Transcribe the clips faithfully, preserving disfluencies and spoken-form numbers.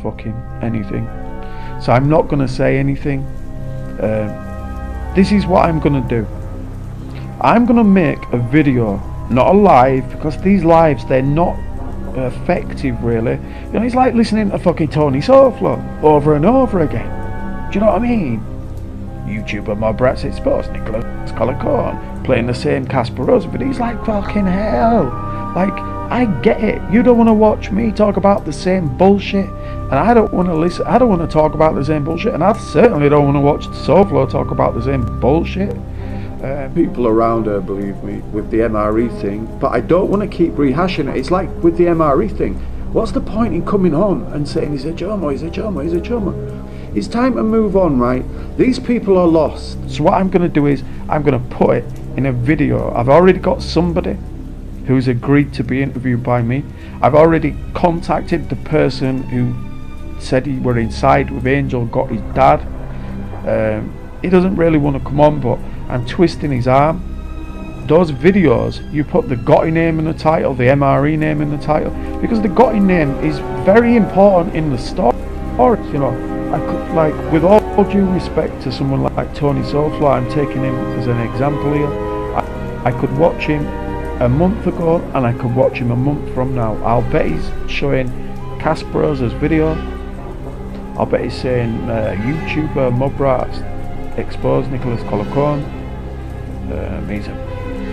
fucking anything, so I'm not gonna say anything. Um, this is what I'm gonna do. I'm gonna make a video, not a live, because these lives, they're not effective really. You know, it's like listening to fucking Tony Overflow over and over again. Do you know what I mean? YouTuber Mobrats exposed Nicholas Collicorn playing the same Casper Rose, but he's like fucking hell. Like, I get it. You don't want to watch me talk about the same bullshit, and I don't want to listen. I don't want to talk about the same bullshit, and I certainly don't want to watch Soflo talk about the same bullshit. Uh, people around her, believe me, with the M R E thing, but I don't want to keep rehashing it. It's like with the M R E thing. What's the point in coming on and saying he's a Jomo, he's a Jomo, he's a Jomo? It's time to move on, right? These people are lost. So what I'm going to do is I'm going to put it in a video. I've already got somebody who's agreed to be interviewed by me. I've already contacted the person who said he were inside with Angel Gotti's dad. Um, he doesn't really want to come on, but I'm twisting his arm. Those videos, you put the Gotti name in the title, the M R E name in the title, because the Gotti name is very important in the story. You know, I could, like, with all due respect to someone like Tony Soulfly, I'm taking him as an example here. I, I could watch him a month ago and I could watch him a month from now. I'll bet he's showing Casperos as video. I'll bet he's saying uh, YouTuber Mobrats exposed Nicholas Collicorn. Um, he's a,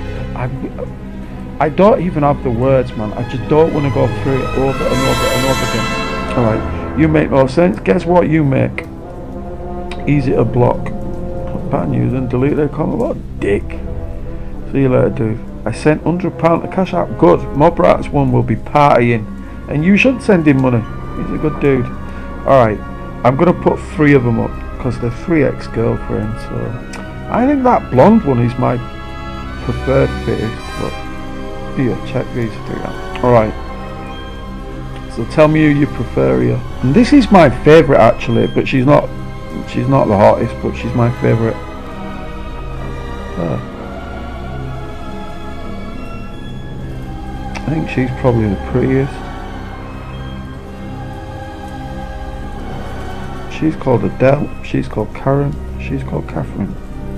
I, I don't even have the words, man. I just don't want to go through it over and over and over again. Alright, you make more sense. Guess what you make? Easy to block. Bad news and delete their comment. What a dick. See you later, dude. I sent one hundred pounds to cash out. Good. Mobrats one will be partying. And you should send him money. He's a good dude. Alright, I'm going to put three of them up, because they're three ex-girlfriends. So I think that blonde one is my preferred fittest. But here, check these three out. Alright. So tell me who you prefer here. And this is my favourite actually, but she's not she's not the hottest, but she's my favourite. Uh, I think she's probably the prettiest. She's called Adele, she's called Karen, she's called Catherine.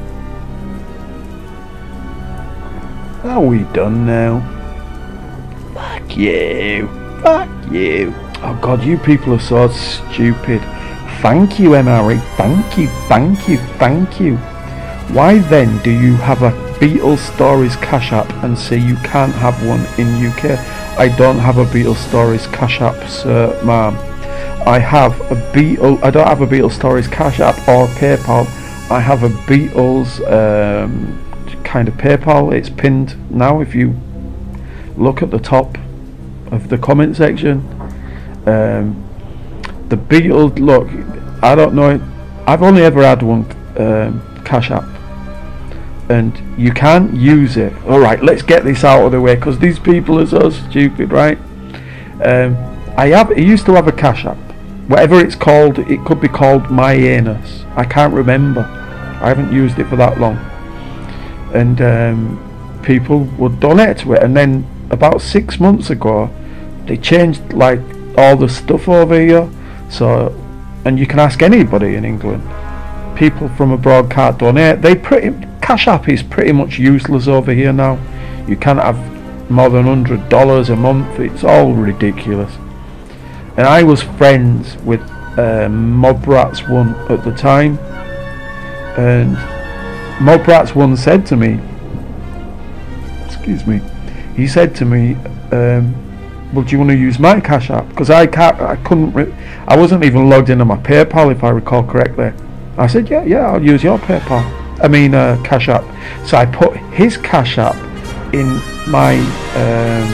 Are we done now? Fuck you. Fuck you. Oh god, you people are so stupid. Thank you, M R E. Thank you, thank you, thank you. Why then do you have a Beatles Stories Cash App and say you can't have one in U K? I don't have a Beatles Stories Cash App, sir, ma'am. I have a Beatles. I don't have a Beatles Stories Cash App or PayPal. I have a Beatles um, kind of PayPal. It's pinned now. If you look at the top of the comment section, um, the Beatles. Look, I don't know. I've only ever had one um, Cash App, and you can't use it. All right, let's get this out of the way because these people are so stupid, right? Um, I have. I used to have a Cash App. Whatever it's called, it could be called My Anus. I can't remember. I haven't used it for that long. And um, people would donate to it. And then about six months ago, they changed like all the stuff over here. So, and you can ask anybody in England. People from abroad can't donate. They pretty Cash App is pretty much useless over here now. You can't have more than one hundred dollars a month. It's all ridiculous. And I was friends with uh, Mobrats one at the time, and Mobrats one said to me, excuse me, he said to me, um, well, do you want to use my Cash App? Because I can't, I couldn't, re I wasn't even logged into my PayPal if I recall correctly. I said, yeah, yeah, I'll use your PayPal, I mean uh, Cash App. So I put his Cash App in my um,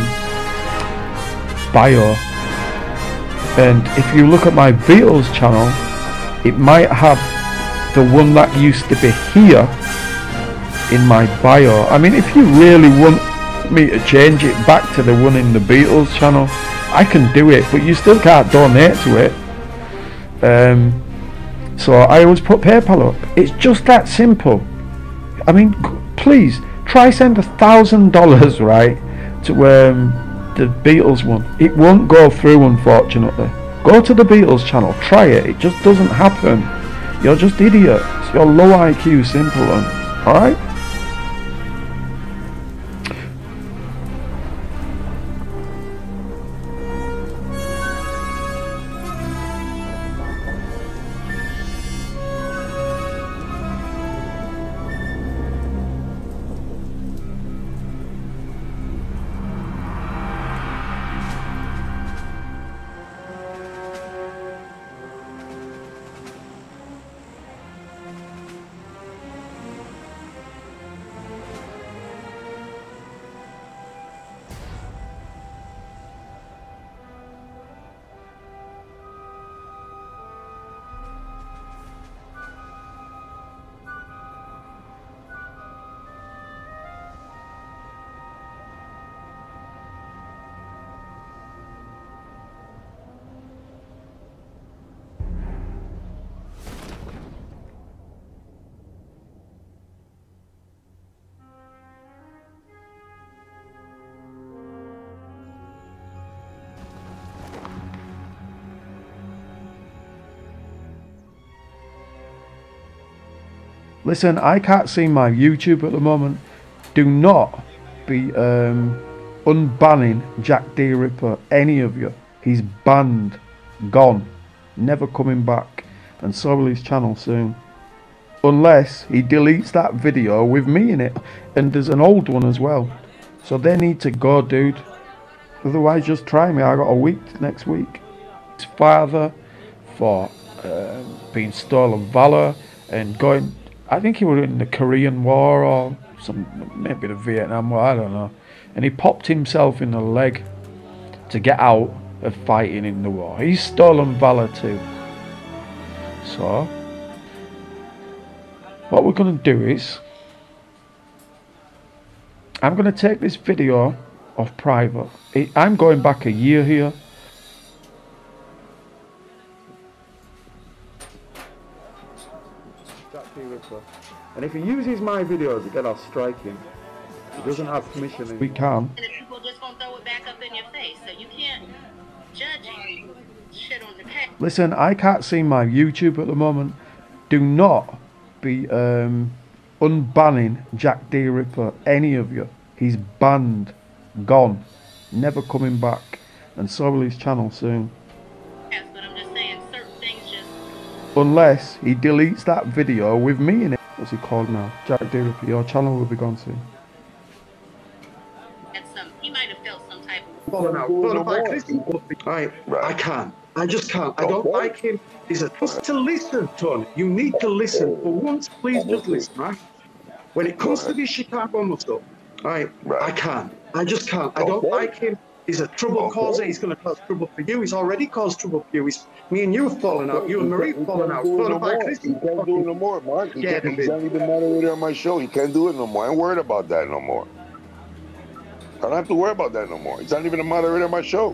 bio. And if you look at my Beatles channel, it might have the one that used to be here in my bio. I mean, if you really want me to change it back to the one in the Beatles channel, I can do it, but you still can't donate to it. Um, so I always put PayPal up. It's just that simple. I mean, please try send a thousand dollars, right, to um. the Beatles one. It won't go through, unfortunately. Go to the Beatles channel, try it, it just doesn't happen. You're just idiots, you're low I Q simpleton, alright? Listen, I can't see my YouTube at the moment. Do not be um, unbanning Jack D Ripper, any of you. He's banned, gone, never coming back, and so will his channel soon. Unless he deletes that video with me in it, and there's an old one as well. So they need to go, dude. Otherwise, just try me. I got a week next week. His father for uh, being stolen valor and going. I think he was in the Korean War or some, maybe the Vietnam War, I don't know. And he popped himself in the leg to get out of fighting in the war. He's stolen valor too. So, what we're going to do is, I'm going to take this video off private. It, I'm going back a year here. And if he uses my videos again, I'll strike him. He doesn't have permission. We can. And if people just gonna throw it back up in your face, so you can't judge him. Shit on the past. Listen, I can't see my YouTube at the moment. Do not be um, unbanning Jack D Ripper, any of you. He's banned, gone, never coming back, and so will his channel soon. But I'm just saying, certain things just. Unless he deletes that video with me in it. What's he called now? Jack D Ripper, your channel will be gone soon. Some, he might have felt some type of. Falling out. I, I can't. I just can't. I don't like him. He's a just to listen, Tony. You need to listen for once. Please just listen, right? When it comes to this Chicago muscle, right? I can't. I just can't. I don't like him. He's a trouble causer. He's going to cause trouble for you. He's already caused trouble for you. He's, me and you have fallen out. You and Marie have fallen out. You can't do it no more, Mark. He Yeah, can't, he's not even moderator on my show. He can't do it no more. I ain't worried about that no more. I don't have to worry about that no more. He's not even a moderator on my show.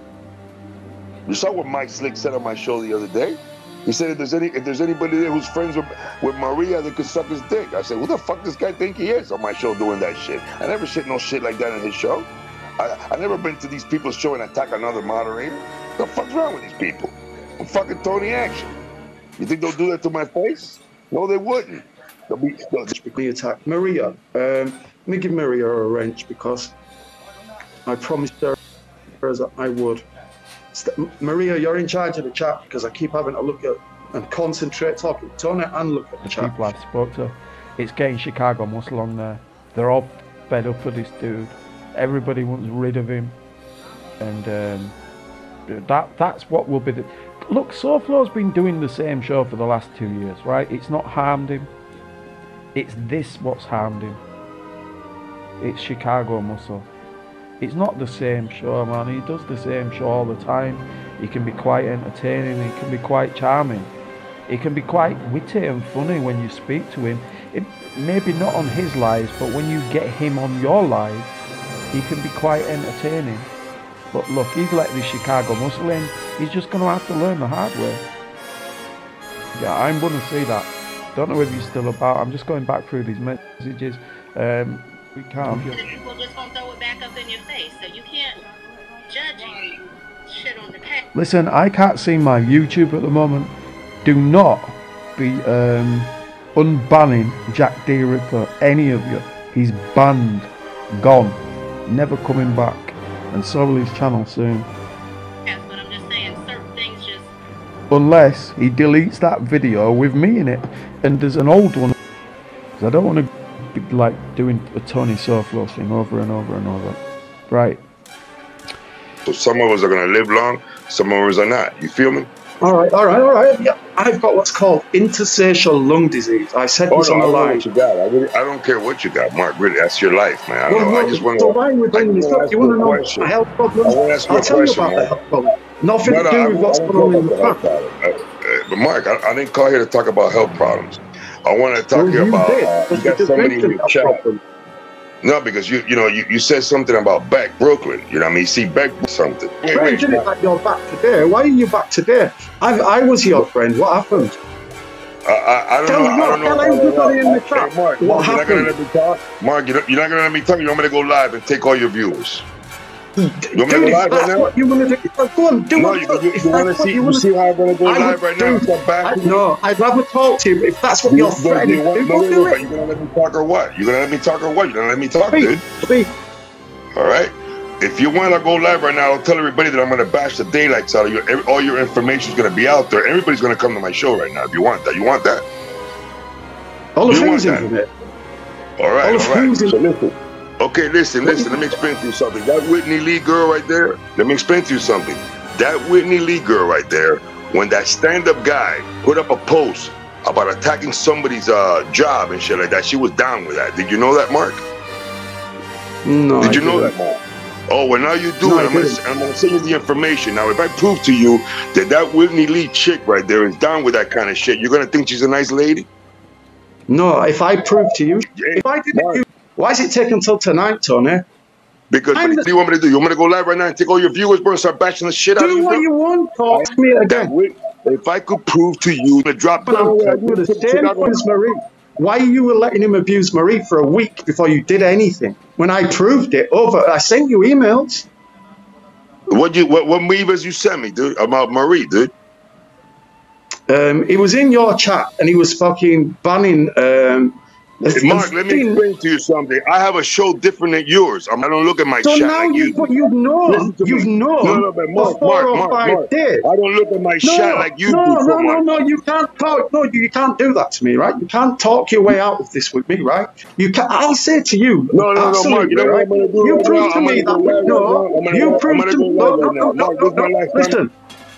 You saw what Mike Slick said on my show the other day. He said if there's any if there's anybody there who's friends with, with Maria that could suck his dick. I said, who the fuck this guy think he is on my show doing that shit? I never shit no shit like that in his show. I I never been to these people's show and attack another moderator. What the fuck's wrong with these people? I'm fucking Tony Action. You think they'll do that to my face? No, they wouldn't. They'll be they'll be attacked. Maria, um, let me give Maria a wrench because I promised her that I would. St Maria, you're in charge of the chat because I keep having to look at and concentrate talking to Tony and look at the, the chat. People I've spoke to, it's getting Chicago muscle on there. They're all fed up with this dude. Everybody wants rid of him, and um, that that's what will be the. Look, SoFlo's been doing the same show for the last two years, right? It's not harmed him. It's this what's harmed him. It's Chicago muscle. It's not the same show, man. He does the same show all the time. He can be quite entertaining. He can be quite charming. He can be quite witty and funny when you speak to him. It, maybe not on his lives, but when you get him on your live, he can be quite entertaining. But look, he's let this Chicago muscle in. He's just going to have to learn the hard way. Yeah, I'm going to see that. Don't know if he's still about. I'm just going back through these messages. Um, we can't. And if people just gonna throw it back up in your face, so you can't judge him. shit on the past. Listen, I can't see my YouTube at the moment. Do not be um, unbanning Jack D. Ripper, any of you. He's banned, gone, never coming back, and so will his channel soon. Yes, but I'm just saying certain things just... Unless he deletes that video with me in it, and there's an old one. Because I don't want to be like doing a Tony Soflo thing over and over and over. Right. So some of us are gonna live long, some of us are not. You feel me? All right, all right, all right. Yeah, I've got what's called interstitial lung disease. I said Oh, this no, on I the don't know line. what you got. I, really, I don't care what you got, Mark. Really, that's your life, man. I don't Well, know. I look, just want so why are we to doing this? Look, ask you you want to a know question. my health I problems? want to ask you I'll a tell question, you about the Mark. health problem. Nothing No, to no, do I with don't, I what's don't going on care in about the the health past. problem. Uh, uh, but Mark, I, I didn't call here to talk about health problems. I want to talk Well, here you about, did, uh, you because you got just somebody in mentioned your health chat. problems. No, because you you know, you, you said something about Beck, Brooklyn. You know what I mean? You see Beck something. Wait, Strange, wait, isn't it, Mark. that you're back today? Why are you back today? I, I was your friend. What happened? I, I, I don't Tell know. me I what. don't know Tell about everybody in the that. chat Hey, Mark, what Mark, you're not gonna happened. let me talk. Mark, you're not, you're not gonna let me talk. You want me to go live and take all your viewers? You want me to Dude, go if live right that's now? what you want to do, go on, do No, it. you, Look, you, if you want to that's what see you you want to see do, how I'm gonna go I live would right now and do. come back I, to you? no, I'd rather talk to you. But if that's what You, you're do, do threatening you to want, do, no, go wait, do wait, it. but you gonna let me talk or what? You gonna let me talk or what? You gonna let me talk, Speak, dude? speak. All right. If you want to go live right now, I'll tell everybody that I'm gonna bash the daylights out of you. Every, all your information is gonna be out there. Everybody's gonna come to my show right now. If you want that, you want that? All Do of you want who's that? in it? All right, All of all right. who's in So listen. Okay, listen, listen. Let me explain to you something. That Whitney Lee girl right there. Let me explain to you something. That Whitney Lee girl right there. When that stand-up guy put up a post about attacking somebody's uh, job and shit like that, she was down with that. Did you know that, Mark? No, Did I you know didn't. that, Mark? Oh, well, now you do No, it. I I'm gonna, didn't. I'm gonna send you the information. Now, if I prove to you that that Whitney Lee chick right there is down with that kind of shit, you're gonna think she's a nice lady? No, if I prove to you, Hey, if I didn't, Mark, you, why is it taking until tonight, Tony? because I'm what the, do you want me to do? You want me to go live right now and take all your viewers, bro, and start bashing the shit out of do you, what bro? you want, I, talk to me that again. Whit, if I could prove to you to drop When down I'm where I talking do the to same Chicago. as Marie. Why you were letting him abuse Marie for a week before you did anything? When I proved it over, I sent you emails. What you what what emails you sent me, dude? About Marie, dude. Um, he was in your chat and he was fucking banning. Um, Hey, Mark, let me explain to you something. I have a show different than yours. I don't look at my so chat now like you you do. put, you've Listen known, to you've me. No, known no, but for Mark, four Mark, or Mark, five Mark. days. I don't look at my chat No, like you no, do so no, no, much. no. You can't talk. No, you can't do that to me, right? You can't talk your way out of this with me, right? You can. I'll say to you, No, no, no, Mark. You absolutely, know what right? I'm gonna do You right prove now? to I'm gonna me go that we, live right no. now. I'm gonna You go, I'm prove gonna to go no, live no, right no, now. no, Mark, no, this is my no. last time. Listen,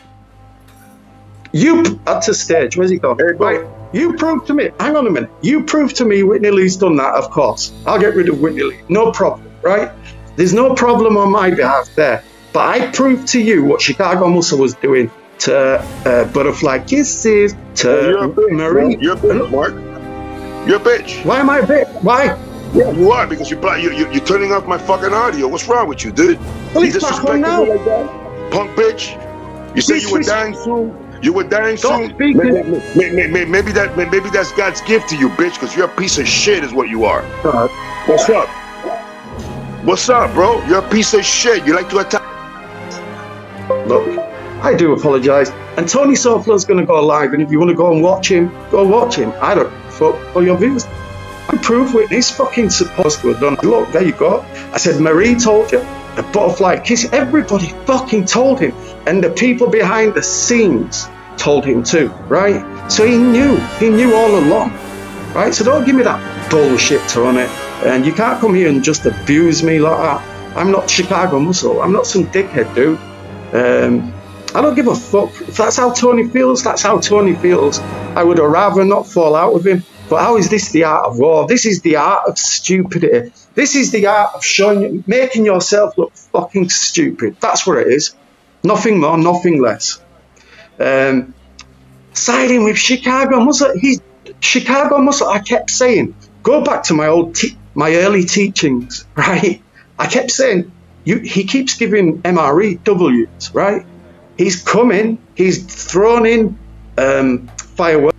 you at the stage. Where's he gone? Hey, bro. Right. You prove to me. Hang on a minute. You prove to me Whitney Lee's done that. Of course, I'll get rid of Whitney Lee. No problem, right? There's no problem on my behalf there. But I proved to you what Chicago Muscle was doing to uh, Butterfly Kisses, to Hey, you're a bitch, Marie. Mark. You're a bitch, Mark. You're a bitch. Why am I a bit? Why? Yeah, you are, because you, you, you, you're turning off my fucking audio. What's wrong with you, dude? Well, You it's back on disrespecting now. me like that? Punk bitch. You say you were Disres- dying soon? You were dying Stop soon? speaking. Maybe, maybe, maybe, maybe that maybe that's God's gift to you, bitch, because you're a piece of shit is what you are. Uh, What's up? What's up, bro? You're a piece of shit. You like to attack. Look, I do apologise. And Tony Soflo's going to go live, and if you want to go and watch him, go watch him. I don't fuck for your views. I prove Whitney's fucking supposed to have done. Look, there you go. I said Marie told you. The Butterfly Kiss. Everybody fucking told him, and the people behind the scenes told him too, right? So he knew. He knew all along, right? So don't give me that bullshit, Tony. And you can't come here and just abuse me like that. I'm not Chicago Muscle. I'm not some dickhead, dude. Um, I don't give a fuck. If that's how Tony feels, that's how Tony feels. I would have rather not fall out with him. But how is this the art of war? This is the art of stupidity. This is the art of showing, making yourself look fucking stupid. That's what it is. Nothing more, nothing less. Um, siding with Chicago Muscle. He's Chicago Muscle. I kept saying, go back to my old, te my early teachings, right? I kept saying, you. He keeps giving M R E Ws, right? He's coming. He's thrown in um, fireworks.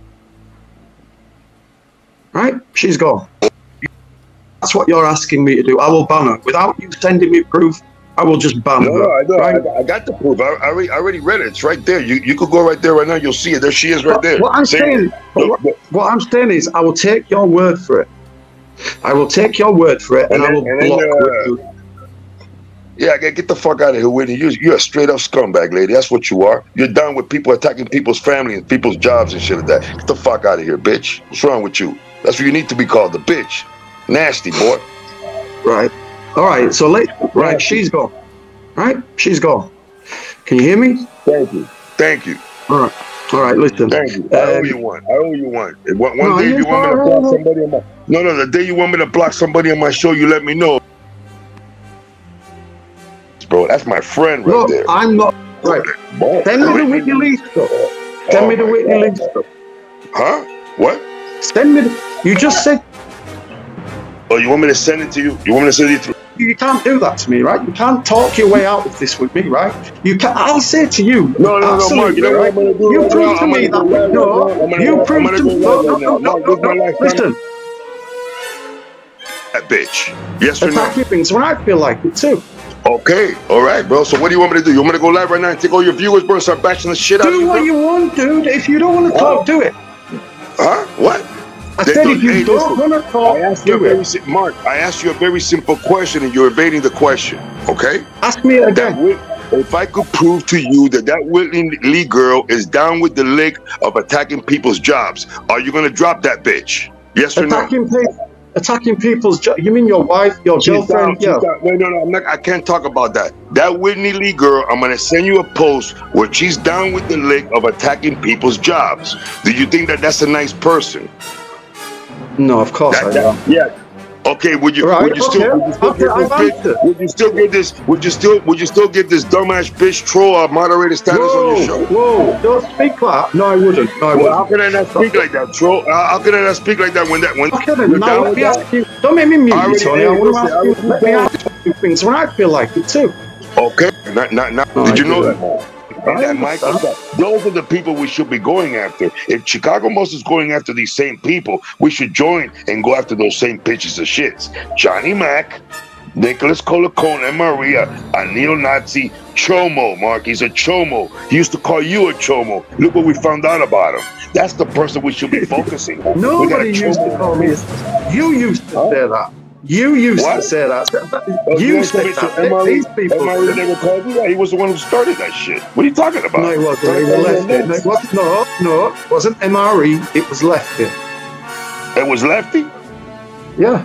Right? She's gone. That's what you're asking me to do. I will ban her. Without you sending me proof, I will just ban No, her. no, I, know, right? I, I got the proof. I, I, already, I already read it. It's right there. You you could go right there right now. You'll see it. There she is right But there. what I'm Say saying, it. but what, what I'm saying is, I will take your word for it. I will take your word for it, and, And then, I will and then, block uh, Whitney. Yeah, get, get the fuck out of here, Whitney. You, you're a straight up scumbag, lady. That's what you are. You're down with people attacking people's family and people's jobs and shit like that. Get the fuck out of here, bitch. What's wrong with you? That's what you need to be called, the bitch. Nasty, boy. Right. All right. So let. Right. Nasty. She's gone. Right. She's gone. Can you hear me? Thank you. Thank you. All right. All right. Listen. Thank you. I owe Um, you one. I owe you one. One, one no, day you you want me to are- block somebody on my... No, no, the day you want me to block somebody on my show, you let me know. Bro, that's my friend right no, there. I'm not. Right. Boy, Send me the Whitney. Whitney Lee stuff. Send Oh me the my Whitney God. Lee stuff. Huh? What? Send me. The, you just said Oh, you want me to send it to you? You want me to send it through? you can't do that to me, right? You can't talk your way out of this with me, right? You can. I'll say to you. No, no, no, absolutely, Mark. You know what right? I'm gonna do? You right prove now? to I'm me gonna that go live no. right now. I'm gonna You go, prove I'm to gonna me. go live No, right no, now. no, Mark, no, this is my no. last time. Listen. That bitch. Yes or no? Attacking things when I feel like it too. Okay, all right, bro. So what do you want me to do? You want me to go live right now and take all your viewers, bro, and start bashing the shit out of Do you, what bro? you want, dude. If you don't want to talk, do it. Huh? What? I They said don't- if you hey, don't listen, want to talk, I asked you a do very it. si- Mark. I asked you a very simple question, and you're evading the question. Okay? Ask me That again. Whit- if I could prove to you that that Whitney Lee girl is down with the lick of attacking people's jobs, are you gonna drop that bitch? Yes or no? Attacking people. Attacking people's. Jo- you mean your wife, your She's down. girlfriend? She's Yeah. down. Wait, no, no, I'm not. I can't talk about that. That Whitney Lee girl, I'm gonna send you a post where she's down with the lick of attacking people's jobs. Do you think that that's a nice person? No, of course That, I that, am. yeah. Okay. Would you? Right, Would you still? okay, Would you still okay, give this I've bitch? answered. Would you still give this? Would you still? Would you still give this dumbass bitch troll a moderator status on your Whoa, show? whoa! Don't speak like that. No, I wouldn't. No, I Well, how wouldn't. can I not speak like that, troll? Uh, how can I not speak like that when that when Okay, then. you're Now down let with me that? ask you. Don't make me mute I you, already, Tony. hey, I want to listen, I ask you. already Let me down. ask you things when I feel like it too. Okay. Not, not, not. No, Did I you know didn't. that, man? I And that Michael, understand. those are the people we should be going after. If Chicago Most is going after these same people, we should join and go after those same pitches of shits. Johnny Mac, Nicholas Colacone, and Maria, a neo-Nazi chomo, Mark. He's a chomo. He used to call you a chomo. Look what we found out about him. That's the person we should be focusing on. Nobody We got a used to chomo. call me. a- You used to Huh? say that. You used What? to say that. Oh, You want to tell me said that. so M R E These people M R E didn't. never called you that? He was the one who started that shit. What are you talking about? No, it wasn't. Trying It to was call you a Lefty. No, Nazi. it was, no, no, it wasn't M R E. It was Lefty. It was Lefty? Yeah.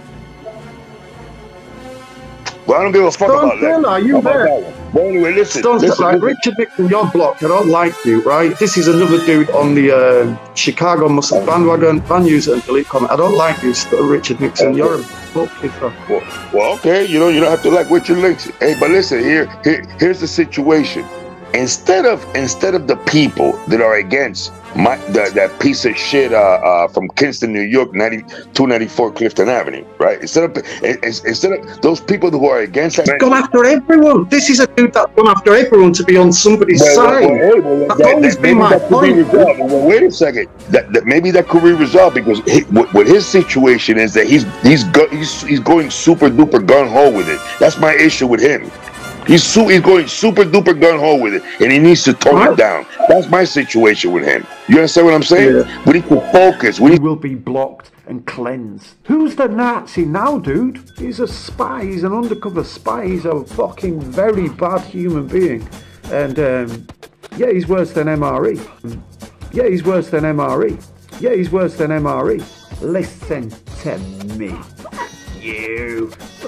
Well, I don't give a fuck Stone about that. Taylor, are you How about there? that one? But anyway, listen, Stone listen, like listen. Richard Nixon, you're blocked. I don't like you, right? This is another dude on the uh, Chicago Muscle bandwagon, ban user and delete comment. I don't like you, St- Richard Nixon. You're a fuck yourself. Well, well, okay, you know, you don't have to like what you links. Hey, but listen, here, here, here's the situation. Instead of instead of the people that are against my the, that piece of shit uh, uh, from Kingston, New York, two ninety-four Clifton Avenue, right? Instead of instead of those people who are against that, Gone after everyone. This is a dude that's gone after everyone to be on somebody's well, well, side. well, hey, well, That's that, always that, been maybe my that could be point. resolved. Well, wait a second. That, that maybe that could be resolved because he, what, what his situation is that he's he's go, he's he's going super duper gun ho with it. That's my issue with him. He's su he's going super duper gun ho with it, and he needs to tone Right. it down. That's my situation with him. You understand what I'm saying? Yeah. We need to focus. We He need will be blocked and cleansed. Who's the Nazi now, dude? He's a spy. He's an undercover spy. He's a fucking very bad human being. And, um, yeah, he's worse than M R E. Yeah, he's worse than M R E. Yeah, he's worse than M R E. Listen to me. You.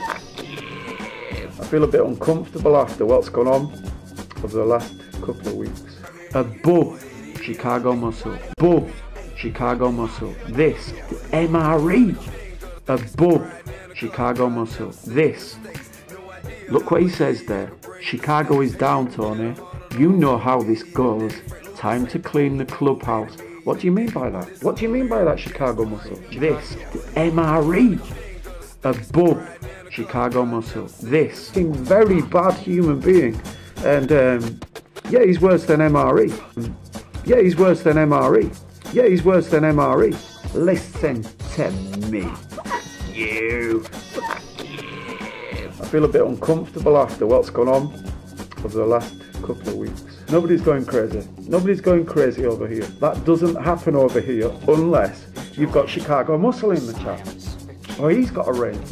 I feel a bit uncomfortable after what's gone on over the last couple of weeks. Above Chicago Muscle. Above Chicago Muscle. This. M R E. Above Chicago Muscle. This. Look what he says there. Chicago is down, Tony. You know how this goes. Time to clean the clubhouse. What do you mean by that? What do you mean by that, Chicago Muscle? This. M R E. Above Chicago Muscle. This very bad human being. And um, yeah, he's worse than M R E. Yeah, he's worse than M R E. Yeah, he's worse than M R E. Listen to me. You. I feel a bit uncomfortable after what's gone on over the last couple of weeks. Nobody's going crazy. Nobody's going crazy over here. That doesn't happen over here unless you've got Chicago Muscle in the chat. Or he's got a range.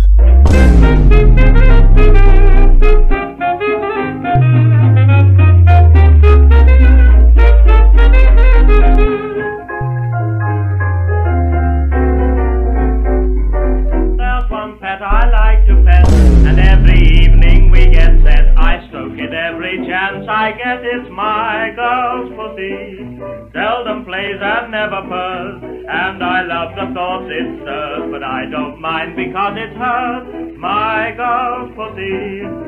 There's one pet I like to pet, and every evening we get set. I stroke it every chance I get. It's my girl's pussy. Seldom plays and never purrs, and I love the thoughts it stirs, but I don't mind because it's hers, my girl's pussy.